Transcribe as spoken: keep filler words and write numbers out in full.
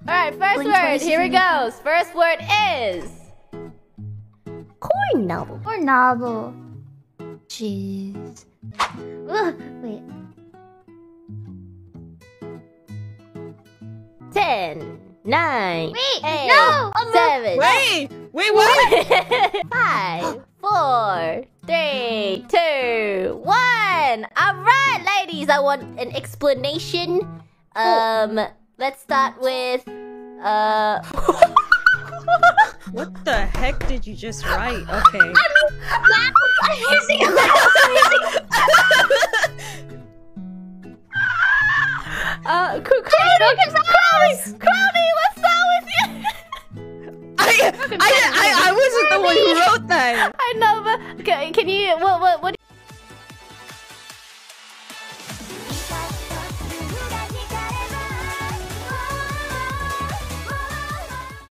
Alright, first word. Here it goes. First word is... corn novel. Corn novel. Jeez. Ugh, wait. Ten. Nine. Wait, eight, no! I'm seven. Wait! Wait, what? Five. Four. Three. Two. One. Alright, ladies. I want an explanation. Um, let's start with... Uh... What the heck did you just write? Okay. I'm I'm using a mouse. I'm using. Uh, Kronii, Kronii, Kronii, what's up with you? I, I, I, I wasn't the one who wrote that. I know, but can, can you? What, what, what?